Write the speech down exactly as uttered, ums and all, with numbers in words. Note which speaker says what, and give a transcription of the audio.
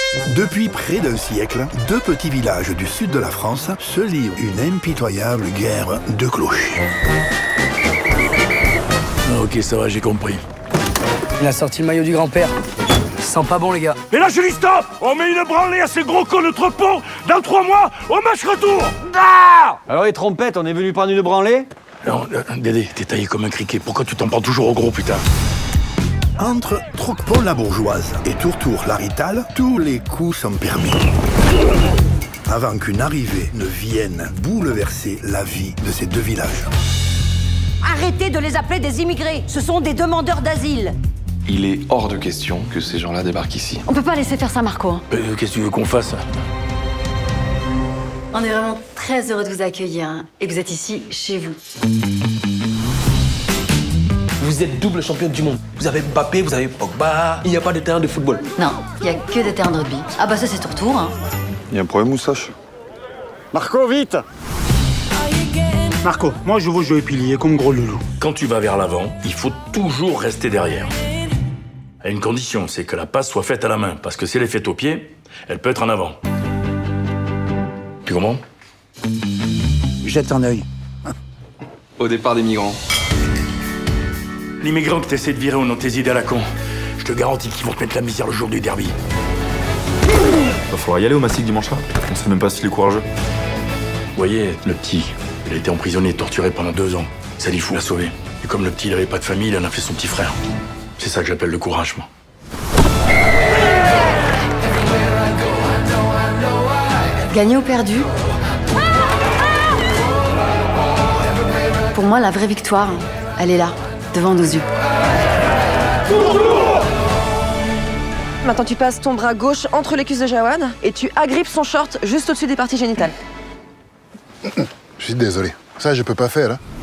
Speaker 1: Depuis près d'un siècle, deux petits villages du sud de la France se livrent une impitoyable guerre de clochers.
Speaker 2: Ok, ça va, j'ai compris.
Speaker 3: Il a sorti le maillot du grand-père. Ça sent pas bon, les gars.
Speaker 4: Et là, je dis stop! On met une branlée à ces gros cons de Trepont dans trois mois au match retour! Ah!
Speaker 5: Alors les trompettes, on est venu prendre une branlée?
Speaker 2: Non, euh, Dédé, t'es taillé comme un criquet. Pourquoi tu t'en prends toujours au gros, putain?
Speaker 1: Entre Troquepont-la-Bourgeoise et Tourtour-la-Rital, tous les coups sont permis. Avant qu'une arrivée ne vienne bouleverser la vie de ces deux villages.
Speaker 6: Arrêtez de les appeler des immigrés. Ce sont des demandeurs d'asile.
Speaker 7: Il est hors de question que ces gens-là débarquent ici.
Speaker 8: On peut pas laisser faire ça, Marco. Hein.
Speaker 2: Euh, Qu'est-ce que tu veux qu'on fasse?
Speaker 8: On est vraiment très heureux de vous accueillir. Hein, et vous êtes ici, chez vous.
Speaker 9: Vous êtes double championne du monde. Vous avez Mbappé, vous avez Pogba. Il n'y a pas de terrain de football.
Speaker 8: Non, il n'y a que des terrains de rugby. Ah bah ça, c'est Tourtour. Hein.
Speaker 7: Il y a un problème, Moustache?
Speaker 5: Marco, vite!
Speaker 4: Marco, moi je veux jouer pilier comme gros loulou.
Speaker 2: Quand tu vas vers l'avant, il faut toujours rester derrière. À une condition, c'est que la passe soit faite à la main. Parce que si elle est faite au pied, elle peut être en avant. Tu comprends?
Speaker 3: Jette un œil.
Speaker 7: Au départ des migrants.
Speaker 2: L'immigrant que t'essaies de virer au nom de tes idées à la con, je te garantis qu'ils vont te mettre la misère le jour du derby.
Speaker 7: Va falloir y aller au Massic dimanche là. On sait même pas s'il est courageux.
Speaker 2: Vous voyez, le petit, il a été emprisonné et torturé pendant deux ans. Ça dit fou, l'a sauvé. Et comme le petit, il avait pas de famille, il en a fait son petit frère. C'est ça que j'appelle le courage, moi.
Speaker 8: Gagné ou perdu? Pour moi, la vraie victoire, elle est là, devant nos yeux.
Speaker 10: Maintenant, tu passes ton bras gauche entre les cuisses de Jawad et tu agrippes son short juste au-dessus des parties génitales.
Speaker 11: Je suis désolé. Ça, je peux pas faire, hein.